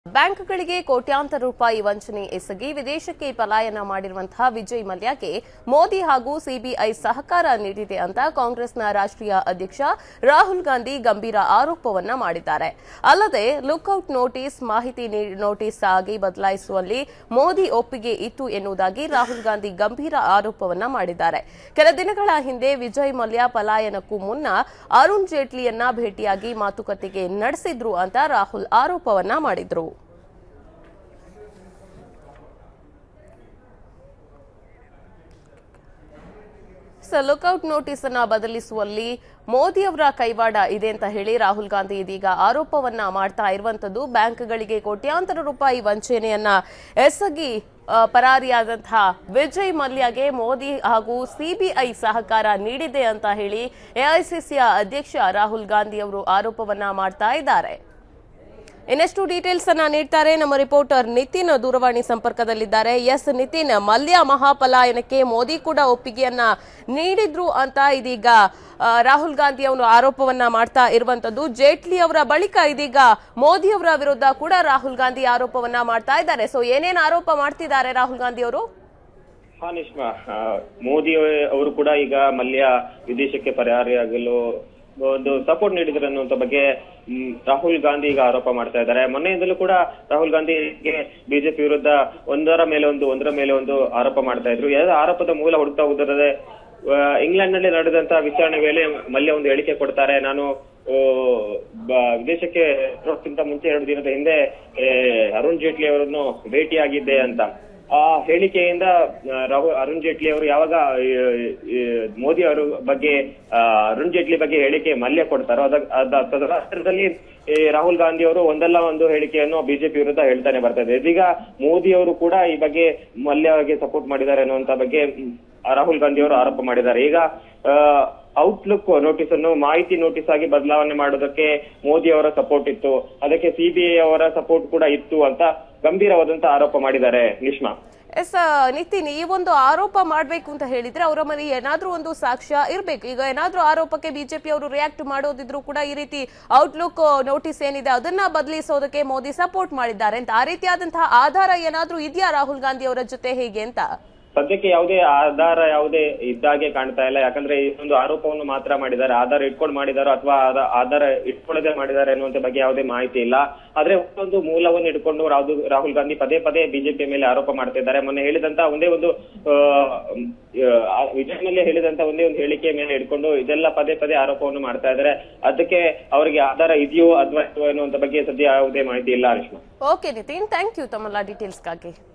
ಬ್ಯಾಂಕ್ಗಳಿಗೆ ಕೋಟ್ಯಾಂತರ ರೂಪಾಯಿ ವಂಚನೆ ಎಸಗಿ ವಿದೇಶಕ್ಕೆ ಪಲಾಯನ ಮಾಡಿರುವಂತಹ ವಿಜಯ್ ಮಲ್ಯಗೆ ಮೋದಿ ಹಾಗೂ ಸಿಬಿಐ ಸಹಕಾರ ನೀಡಿದೆ ಅಂತ ಕಾಂಗ್ರೆಸ್ನ ರಾಷ್ಟ್ರೀಯ ಅಧ್ಯಕ್ಷ ರಾಹುಲ್ ಗಾಂಧಿ ಗಂಭೀರ ಆರೋಪವನ್ನ ಮಾಡಿದ್ದಾರೆ. ಅಲ್ಲದೆ ಲುಕ್ಔಟ್ ನೋಟಿಸ್ ಮಾಹಿತಿ ನೋಟಿಸ್ ಆಗಿ ಬದಲಾಯಿಸುವಲ್ಲಿ ಮೋದಿ ಒಪ್ಪಿಗೆ ಇತ್ತು ಎನ್ನುವುದಾಗಿ ರಾಹುಲ್ ಗಾಂಧಿ ಗಂಭೀರ ಆರೋಪವನ್ನ ಮಾಡಿದ್ದಾರೆ. ಕೆಲ ದಿನಗಳ ಹಿಂದೆ ವಿಜಯ್ ಮಲ್ಯ ಪಲಾಯನಕ್ಕೂ ಮುನ್ನ ಅರುಣ್ ಜೇಟ್ಲಿಯನ್ನ ಭೇಟಿಯಾಗಿ ಮಾತುಕತೆಗೆ ನಡೆಸಿದ್ರು ಅಂತ ರಾಹುಲ್ ಆರೋಪವನ್ನ ಮಾಡಿದ್ರು. ಲುಕ್ಔಟ್ ನೋಟಿಸ್ ಅನ್ನ ಬದಲಿಸುವಲ್ಲಿ ಮೋದಿ ಅವರ ಕೈವಾಡ ಇದೆ ಅಂತ ಹೇಳಿ ರಾಹುಲ್ ಗಾಂಧಿ ಇದೀಗ ಆರೋಪವನ್ನ ಮಾಡ್ತಾ ಇರುವಂತದ್ದು. ಬ್ಯಾಂಕ್ಗಳಿಗೆ ಕೋಟ್ಯಾಂತರ ರೂಪಾಯಿ ವಂಚನೆಯನ್ನ ಎಸಗಿ ಪರಾರಿಯಾದಂತಹ ವಿಜಯ್ ಮಲ್ಯಗೆ ಮೋದಿ ಹಾಗೂ ಸಿಬಿಐ ಸಹಕಾರ ನೀಡಿದೆ ಅಂತ ಹೇಳಿ ಎಐಸಿಸಿಯ ಅಧ್ಯಕ್ಷ ರಾಹುಲ್ ಗಾಂಧಿ ಅವರು ಆರೋಪವನ್ನ ಮಾಡ್ತಾ ಇದ್ದಾರೆ. ಇನ್ನಷ್ಟು ಡೀಟೇಲ್ಸ್ ಅನ್ನ ನೀಡ್ತಾರೆ ನಮ್ಮ ರಿಪೋರ್ಟರ್ ನಿತಿನ್ ದೂರವಾಣಿ ಸಂಪರ್ಕದಲ್ಲಿದ್ದಾರೆ. ಎಸ್ ನಿತಿನ್, ಮಲ್ಯ ಮಹಾಪಲಾಯನಕ್ಕೆ ಮೋದಿ ಕೂಡ ಒಪ್ಪಿಗೆಯನ್ನ ನೀಡಿದ್ರು ಅಂತ ಇದೀಗ ರಾಹುಲ್ ಗಾಂಧಿ ಅವರು ಆರೋಪವನ್ನ ಮಾಡ್ತಾ ಇರುವಂತದ್ದು. ಜೇಟ್ಲಿ ಅವರ ಬಳಿಕ ಇದೀಗ ಮೋದಿ ಅವರ ವಿರುದ್ಧ ಕೂಡ ರಾಹುಲ್ ಗಾಂಧಿ ಆರೋಪವನ್ನ ಮಾಡ್ತಾ ಇದ್ದಾರೆ. ಸೊ ಏನೇನು ಆರೋಪ ಮಾಡ್ತಿದ್ದಾರೆ ರಾಹುಲ್ ಗಾಂಧಿ ಅವರು? ನಿಶ್ಮಾ, ಮೋದಿ ಅವರು ಕೂಡ ಈಗ ಮಲ್ಯ ವಿದೇಶಕ್ಕೆ ಪರಾರಿಯಾಗಲು ಒಂದು ಸಪೋರ್ಟ್ ನೀಡಿದ್ರು ಅನ್ನುವಂತ ಬಗ್ಗೆ ರಾಹುಲ್ ಗಾಂಧಿ ಈಗ ಆರೋಪ ಮಾಡ್ತಾ ಇದ್ದಾರೆ. ಮೊನ್ನೆಯಿಂದಲೂ ಕೂಡ ರಾಹುಲ್ ಗಾಂಧಿಗೆ ಬಿಜೆಪಿ ವಿರುದ್ಧ ಒಂದರ ಮೇಲೆ ಒಂದು ಆರೋಪ ಮಾಡ್ತಾ ಇದ್ರು. ಆರೋಪದ ಮೂಲ ಹುಡುಕ್ತಾ ಹೋದರೆ ಇಂಗ್ಲೆಂಡ್ ನಲ್ಲಿ ನಡೆದಂತಹ ವಿಚಾರಣೆ ವೇಳೆ ಮಲ್ಯ ಒಂದು ಹೇಳಿಕೆ ಕೊಡ್ತಾರೆ. ನಾನು ವಿದೇಶಕ್ಕೆ ಮುಂಚೆ 2 ದಿನದ ಹಿಂದೆ ಅರುಣ್ ಜೇಟ್ಲಿ ಅವರನ್ನು ಭೇಟಿಯಾಗಿದ್ದೆ ಅಂತ. ಆ ಹೇಳಿಕೆಯಿಂದ ಅರುಣ್ ಜೇಟ್ಲಿ ಅವರು ಯಾವಾಗ ಮೋದಿ ಅವರ ಬಗ್ಗೆ ಅರುಣ್ ಜೇಟ್ಲಿ ಬಗ್ಗೆ ಹೇಳಿಕೆ ಮಲ್ಯ ಕೊಡ್ತಾರೋ ತದನಂತರದಲ್ಲಿ ರಾಹುಲ್ ಗಾಂಧಿ ಅವರು ಒಂದಲ್ಲ ಒಂದು ಹೇಳಿಕೆಯನ್ನು ಬಿಜೆಪಿ ವಿರುದ್ಧ ಹೇಳ್ತಾನೆ ಬರ್ತಾ ಇದೆ. ಇದೀಗ ಮೋದಿ ಅವರು ಕೂಡ ಈ ಬಗ್ಗೆ ಮಲ್ಯಗೆ ಸಪೋರ್ಟ್ ಮಾಡಿದ್ದಾರೆ ಅನ್ನುವಂತ ಬಗ್ಗೆ ರಾಹುಲ್ ಗಾಂಧಿ ಅವರು ಆರೋಪ ಮಾಡಿದ್ದಾರೆ. ಈಗ ಔಟ್ಲುಕ್ ನೋಟಿಸ್ ಅನ್ನು ಮಾಹಿತಿ ನೋಟಿಸ್ ಆಗಿ ಬದಲಾವಣೆ ಮಾಡೋದಕ್ಕೆ ಮೋದಿ ಅವರ ಸಪೋರ್ಟ್ ಇತ್ತು, ಅದಕ್ಕೆ ಸಿಬಿಐ ಅವರ ಸಪೋರ್ಟ್ ಕೂಡ ಇತ್ತು ಅಂತ ಗಂಭೀರವಾದಂತ ಆರೋಪ ಮಾಡಿದ್ದಾರೆ. ನಿಶ್ಮಾ, ಎಸ್ ನಿತಿನ್, ಈ ಒಂದು ಆರೋಪ ಮಾಡ್ಬೇಕು ಅಂತ ಹೇಳಿದ್ರೆ ಅವರ ಮೇಲೆ ಏನಾದ್ರೂ ಒಂದು ಸಾಕ್ಷ್ಯ ಇರ್ಬೇಕು. ಈಗ ಏನಾದ್ರೂ ಆರೋಪಕ್ಕೆ ಬಿಜೆಪಿ ಅವರು ರಿಯಾಕ್ಟ್ ಮಾಡೋದಿದ್ರು ಕೂಡ ಈ ರೀತಿ ಔಟ್ಲುಕ್ ನೋಟಿಸ್ ಏನಿದೆ ಅದನ್ನ ಬದಲಿಸೋದಕ್ಕೆ ಮೋದಿ ಸಪೋರ್ಟ್ ಮಾಡಿದ್ದಾರೆ ಅಂತ ಆ ರೀತಿಯಾದಂತಹ ಆಧಾರ ಏನಾದ್ರೂ ಇದೆಯಾ ರಾಹುಲ್ ಗಾಂಧಿ ಅವರ ಜೊತೆ ಹೇಗೆ ಅಂತ? ಸದ್ಯಕ್ಕೆ ಯಾವುದೇ ಆಧಾರ ಯಾವುದೇ ಇದ್ದಾಗೆ ಕಾಣ್ತಾ ಇಲ್ಲ. ಯಾಕಂದ್ರೆ ಈ ಒಂದು ಆರೋಪವನ್ನು ಮಾತ್ರ ಮಾಡಿದ್ದಾರೆ. ಆಧಾರ ಇಟ್ಕೊಂಡು ಮಾಡಿದಾರೋ ಅಥವಾ ಆಧಾರ ಇಟ್ಕೊಳ್ಳದೆ ಮಾಡಿದ್ದಾರೆ ಅನ್ನುವಂತ ಬಗ್ಗೆ ಯಾವುದೇ ಮಾಹಿತಿ ಇಲ್ಲ. ಆದ್ರೆ ಒಂದು ಮೂಲವನ್ನು ಇಟ್ಕೊಂಡು ರಾಹುಲ್ ಗಾಂಧಿ ಪದೇ ಬಿಜೆಪಿ ಮೇಲೆ ಆರೋಪ ಮಾಡ್ತಾ ಇದ್ದಾರೆ. ಮೊನ್ನೆ ಹೇಳಿದಂತ ಒಂದೇ ಒಂದು ವಿಜಯ್ ಮಲ್ಯ ಹೇಳಿದಂತ ಒಂದೇ ಒಂದು ಹೇಳಿಕೆ ಮೇಲೆ ಇಟ್ಕೊಂಡು ಇದೆಲ್ಲ ಪದೇ ಆರೋಪವನ್ನು ಮಾಡ್ತಾ ಇದ್ದಾರೆ. ಅದಕ್ಕೆ ಅವರಿಗೆ ಆಧಾರ ಇದೆಯೋ ಅಥವಾ ಅನ್ನುವಂತ ಬಗ್ಗೆ ಸದ್ಯ ಯಾವುದೇ ಮಾಹಿತಿ ಇಲ್ಲ. Reshma, okay Nitin, thank you ತಮ್ಮೆಲ್ಲ ಡೀಟೇಲ್ಸ್ಗಾಗಿ.